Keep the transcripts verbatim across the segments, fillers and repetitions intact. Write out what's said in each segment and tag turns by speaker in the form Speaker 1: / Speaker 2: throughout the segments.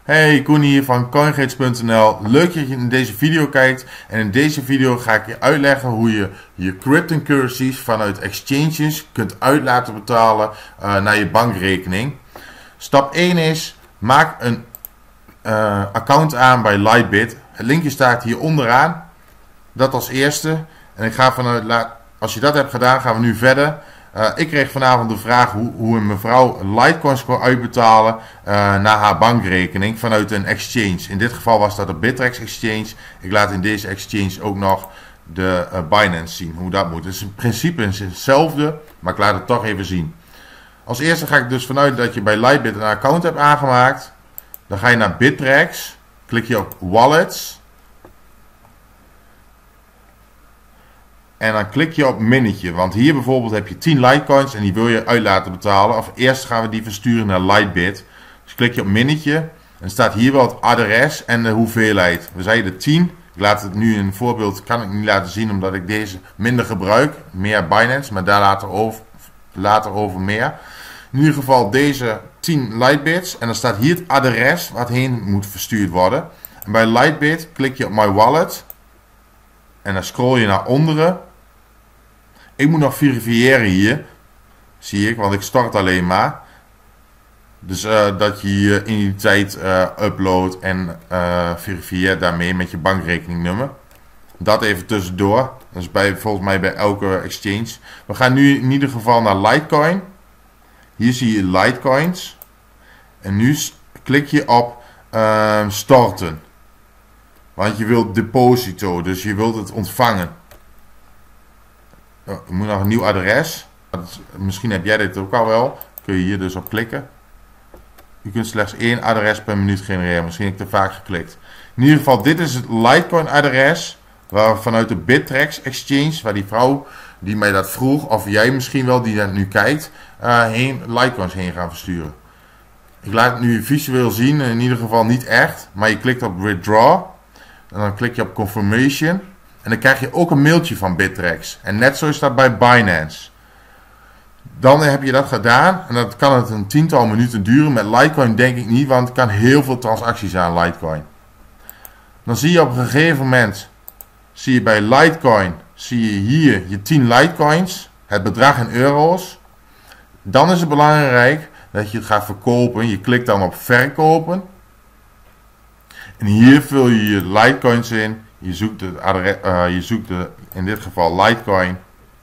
Speaker 1: Hey, Koen hier van Coingates punt n l. Leuk dat je in deze video kijkt. En in deze video ga ik je uitleggen hoe je je cryptocurrencies vanuit exchanges kunt uit laten betalen uh, naar je bankrekening. Stap één is, maak een uh, account aan bij Lightbit. Het linkje staat hier onderaan. Dat als eerste. En ik ga vanuit, als je dat hebt gedaan, gaan we nu verder. Uh, ik kreeg vanavond de vraag hoe, hoe een mevrouw Litecoins kon uitbetalen uh, naar haar bankrekening vanuit een exchange. In dit geval was dat de Bittrex exchange. Ik laat in deze exchange ook nog de uh, Binance zien hoe dat moet. Het is in principe hetzelfde, maar ik laat het toch even zien. Als eerste ga ik dus vanuit dat je bij Lightbit een account hebt aangemaakt. Dan ga je naar Bittrex, klik je op Wallets. En dan klik je op minnetje, want hier bijvoorbeeld heb je tien Litecoins en die wil je uit laten betalen. Of eerst gaan we die versturen naar Lightbit. Dus klik je op minnetje en dan staat hier wel het adres en de hoeveelheid. We zeiden tien. Ik laat het nu in een voorbeeld, kan ik niet laten zien omdat ik deze minder gebruik. Meer Binance, maar daar later over, later over meer. In ieder geval deze tien Lightbits en dan staat hier het adres wat heen moet verstuurd worden. En bij Lightbit klik je op My Wallet en dan scroll je naar onderen. Ik moet nog verifiëren hier, zie ik, want ik start alleen maar. Dus uh, dat je je identiteit uh, uploadt en uh, verifieert daarmee met je bankrekeningnummer. Dat even tussendoor. Dat is bij, volgens mij bij elke exchange. We gaan nu in ieder geval naar Litecoin. Hier zie je Litecoins. En nu klik je op uh, starten. Want je wilt deposito, dus je wilt het ontvangen. Je moet nog een nieuw adres. Misschien heb jij dit ook al wel. Kun je hier dus op klikken. Je kunt slechts één adres per minuut genereren. Misschien heb ik te vaak geklikt. In ieder geval, dit is het Litecoin adres. Waar vanuit de Bittrex exchange, waar die vrouw die mij dat vroeg, of jij misschien wel die dat nu kijkt, uh, heen, Litecoins heen gaan versturen. Ik laat het nu visueel zien, in ieder geval niet echt. Maar je klikt op withdraw. En dan klik je op confirmation. En dan krijg je ook een mailtje van Bittrex. En net zo is dat bij Binance. Dan heb je dat gedaan. En dan kan het een tiental minuten duren. Met Litecoin denk ik niet. Want het kan heel veel transacties aan Litecoin. Dan zie je op een gegeven moment. Zie je bij Litecoin. Zie je hier je tien Litecoins. Het bedrag in euro's. Dan is het belangrijk dat je het gaat verkopen. Je klikt dan op verkopen. En hier vul je je Litecoins in. Je zoekt, het adres, uh, je zoekt de, in dit geval Litecoin.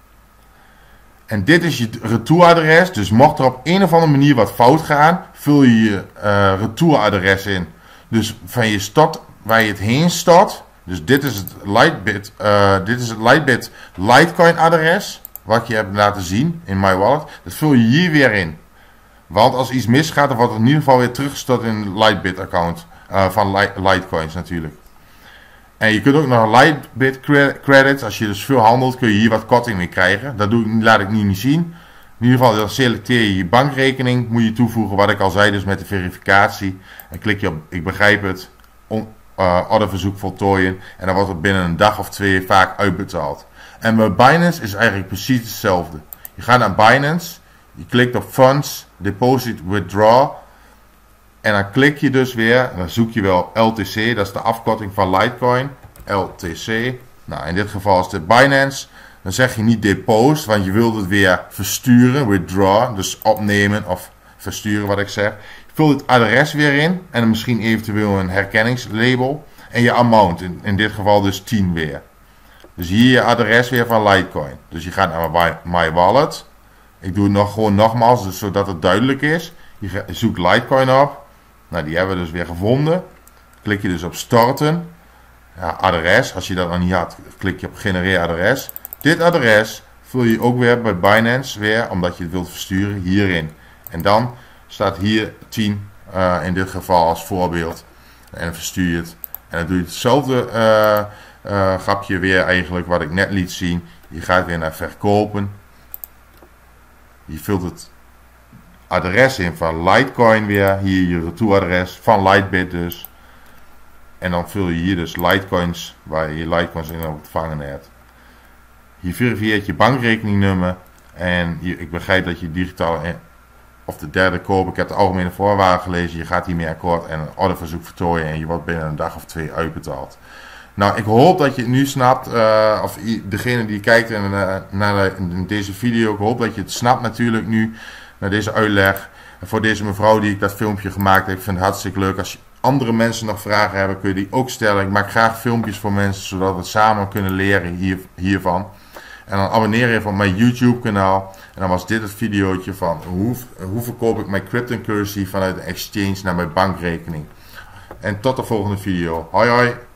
Speaker 1: En dit is je retouradres. Dus mocht er op een of andere manier wat fout gaan, vul je je uh, retouradres in. Dus van je stad waar je het heen stort. Dus dit is het Lightbit, uh, dit is het Lightbit Litecoin adres. Wat je hebt laten zien in My Wallet. Dat vul je hier weer in. Want als iets misgaat, dan wordt het in ieder geval weer teruggestort in het Lightbit account. Uh, van Litecoins natuurlijk. En je kunt ook nog Lightbit credits. Als je dus veel handelt, kun je hier wat korting mee krijgen. Dat doe ik, laat ik nu niet zien. In ieder geval, dan selecteer je je bankrekening. Moet je toevoegen wat ik al zei, dus met de verificatie. En klik je op ik begrijp het. On, uh, orderverzoek voltooien. En dan wordt het binnen een dag of twee vaak uitbetaald. En bij Binance is eigenlijk precies hetzelfde. Je gaat naar Binance. Je klikt op Funds, Deposit, Withdraw. En dan klik je dus weer, dan zoek je wel L T C, dat is de afkorting van Litecoin, L T C. Nou, in dit geval is het Binance. Dan zeg je niet deposit, want je wilt het weer versturen, withdraw, dus opnemen of versturen wat ik zeg. Je vult het adres weer in en misschien eventueel een herkenningslabel. En je amount, in, in dit geval dus tien weer. Dus hier je adres weer van Litecoin. Dus je gaat naar My Wallet. Ik doe het nog gewoon nogmaals, dus zodat het duidelijk is. Je zoekt Litecoin op. Nou, die hebben we dus weer gevonden. Klik je dus op starten. Ja, adres. Als je dat nog niet had, klik je op genereer adres. Dit adres vul je ook weer bij Binance weer, omdat je het wilt versturen, hierin. En dan staat hier tien, uh, in dit geval als voorbeeld. En dan verstuur je het. En dan doe je hetzelfde uh, uh, grapje weer eigenlijk wat ik net liet zien. Je gaat weer naar verkopen. Je vult het adres in van Litecoin weer. Hier je retouradres van Lightbit dus. En dan vul je hier dus Litecoins, waar je je Litecoins in ontvangen hebt. Je verifieert je bankrekeningnummer. En je, ik begrijp dat je digitale of de derde koop. Ik heb de algemene voorwaarden gelezen. Je gaat hiermee akkoord en een orderverzoek voltooien en je wordt binnen een dag of twee uitbetaald. Nou, ik hoop dat je het nu snapt, uh, of degene die kijkt in, uh, naar de, in deze video, ik hoop dat je het snapt natuurlijk nu, naar deze uitleg. En voor deze mevrouw die ik dat filmpje gemaakt heb, ik vind het hartstikke leuk. Als andere mensen nog vragen hebben, kun je die ook stellen. Ik maak graag filmpjes voor mensen, zodat we samen kunnen leren hier, hiervan. En dan abonneer je op mijn YouTube kanaal. En dan was dit het videootje van hoe, hoe verkoop ik mijn cryptocurrency vanuit een exchange naar mijn bankrekening. En tot de volgende video. Hoi hoi!